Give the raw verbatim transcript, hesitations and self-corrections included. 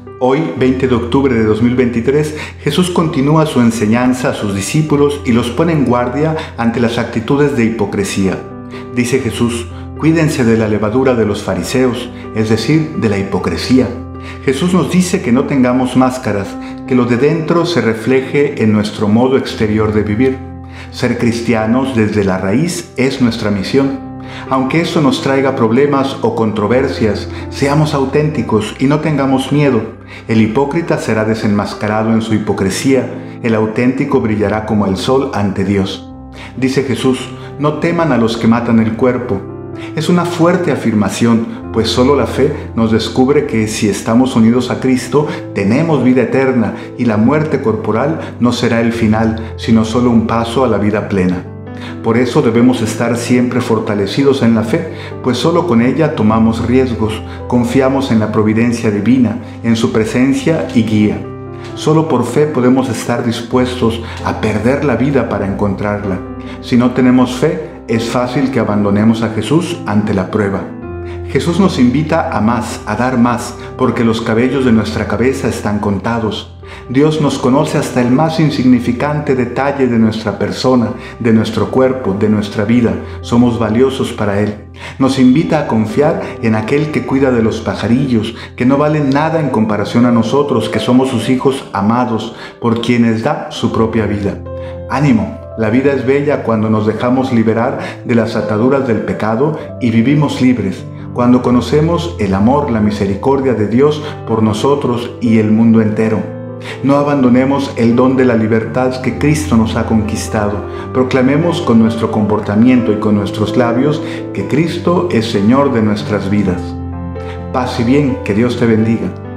Hoy, veinte de octubre de dos mil veintitrés, Jesús continúa su enseñanza a sus discípulos y los pone en guardia ante las actitudes de hipocresía. Dice Jesús: cuídense de la levadura de los fariseos, es decir, de la hipocresía. Jesús nos dice que no tengamos máscaras, que lo de dentro se refleje en nuestro modo exterior de vivir. Ser cristianos desde la raíz es nuestra misión. Aunque esto nos traiga problemas o controversias, seamos auténticos y no tengamos miedo. El hipócrita será desenmascarado en su hipocresía, el auténtico brillará como el sol ante Dios. Dice Jesús: no teman a los que matan el cuerpo. Es una fuerte afirmación, pues solo la fe nos descubre que si estamos unidos a Cristo, tenemos vida eterna y la muerte corporal no será el final, sino solo un paso a la vida plena. Por eso debemos estar siempre fortalecidos en la fe, pues solo con ella tomamos riesgos, confiamos en la providencia divina, en su presencia y guía. Solo por fe podemos estar dispuestos a perder la vida para encontrarla. Si no tenemos fe, es fácil que abandonemos a Jesús ante la prueba. Jesús nos invita a más, a dar más, porque los cabellos de nuestra cabeza están contados. Dios nos conoce hasta el más insignificante detalle de nuestra persona, de nuestro cuerpo, de nuestra vida. Somos valiosos para Él. Nos invita a confiar en aquel que cuida de los pajarillos, que no valen nada en comparación a nosotros, que somos sus hijos amados, por quienes da su propia vida. ¡Ánimo! La vida es bella cuando nos dejamos liberar de las ataduras del pecado y vivimos libres, cuando conocemos el amor, la misericordia de Dios por nosotros y el mundo entero. No abandonemos el don de la libertad que Cristo nos ha conquistado. Proclamemos con nuestro comportamiento y con nuestros labios que Cristo es Señor de nuestras vidas. Paz y bien, que Dios te bendiga.